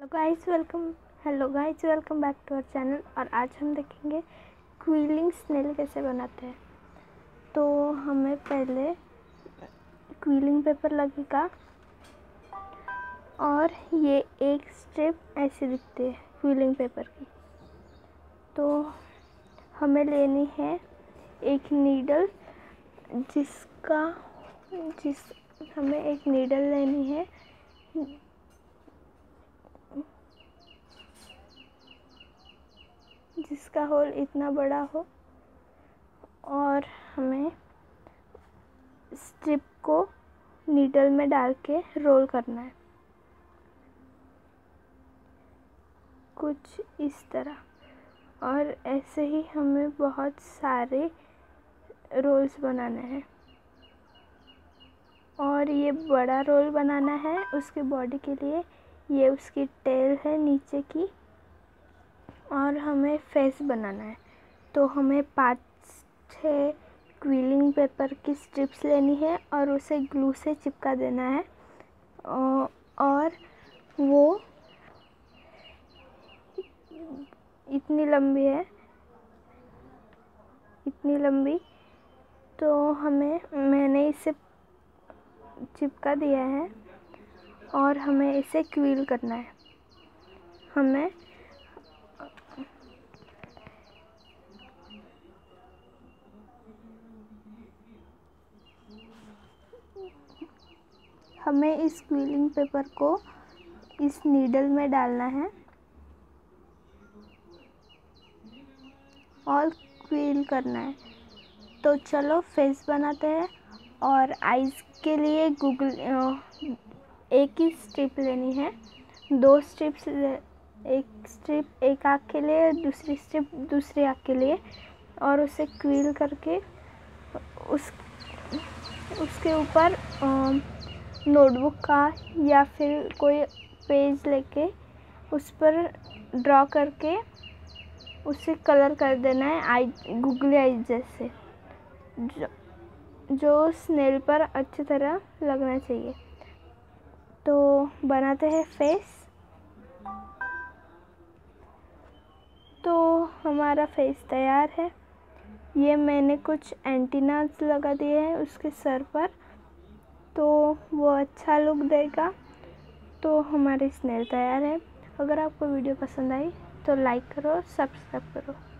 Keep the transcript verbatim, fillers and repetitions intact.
Hello guys welcome hello guys welcome back to our channel. और आज हम देखेंगे क्विलिंग स्नेल कैसे बनाते हैं। तो हमें पहले क्विलिंग पेपर लगेगा और ये एक स्ट्रिप ऐसे दिखती है क्विलिंग पेपर की। तो हमें लेनी है एक नीडल, जिसका जिस हमें एक नीडल लेनी है जिसका होल इतना बड़ा हो, और हमें स्ट्रिप को नीडल में डाल के रोल करना है कुछ इस तरह। और ऐसे ही हमें बहुत सारे रोल्स बनाने हैं। और ये बड़ा रोल बनाना है उसके बॉडी के लिए। ये उसकी टेल है नीचे की। और हमें फेस बनाना है, तो हमें पाँच छः क्विलिंग पेपर की स्ट्रिप्स लेनी है और उसे ग्लू से चिपका देना है। और वो इतनी लंबी है इतनी लंबी तो हमें मैंने इसे चिपका दिया है और हमें इसे क्विल करना है। हमें हमें इस क्विलिंग पेपर को इस नीडल में डालना है और क्विल करना है। तो चलो फेस बनाते हैं। और आइज़ के लिए गूगल एक ही स्ट्रिप लेनी है, दो स्ट्रिप्स, एक स्ट्रिप एक आँख के लिए, दूसरी स्ट्रिप दूसरी आँख के लिए, और उसे क्विल करके उस उसके ऊपर नोटबुक का या फिर कोई पेज लेके उस पर ड्रॉ करके उसे कलर कर देना है आई गूगली आइज जैसे, जो, जो स्नेल पर अच्छी तरह लगना चाहिए। तो बनाते हैं फेस। तो हमारा फेस तैयार है। ये मैंने कुछ एंटीनास लगा दिए हैं उसके सर पर, तो वो अच्छा लुक देगा। तो हमारी स्नेल तैयार है। अगर आपको वीडियो पसंद आई तो लाइक करो, सब्सक्राइब करो।